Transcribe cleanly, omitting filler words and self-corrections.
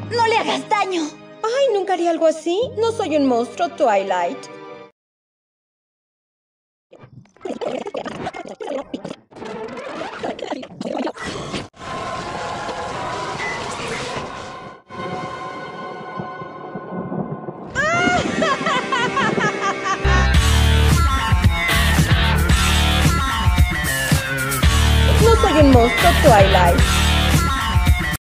¡No le hagas daño! Ay, nunca haría algo así. No soy un monstruo, Twilight. No soy un monstruo, Twilight.